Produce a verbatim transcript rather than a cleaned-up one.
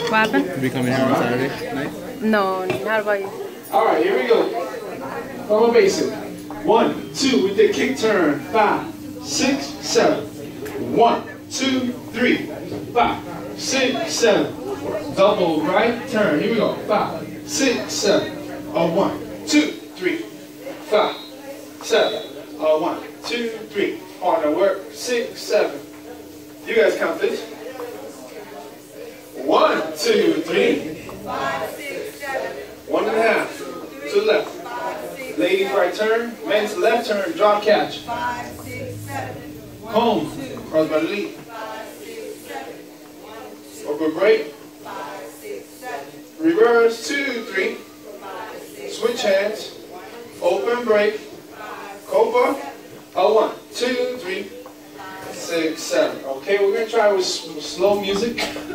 What happened? Will you be coming here on Saturday night? No, how about you? Alright, here we go. From a basic. One, two, with the kick turn. Five, six, seven. One, two, three, five, six, seven. Double right turn. Here we go. Five, six, seven. A one, two, three, five, seven. A one, two, three. Partner work. Six, seven. You guys count this. One, two, three. Five, six, seven. One and a half. To the left. Five, six, Ladies right turn. Men's left turn. Drop catch. five, six, seven. Comb. Cross by the lead. Five, six, seven. Upper break. Five, six, seven. Reverse. Two, three. Five, six, Switch hands. Open break. Cobra. A one, two, three, six, seven. Okay, we're gonna try with s- slow music.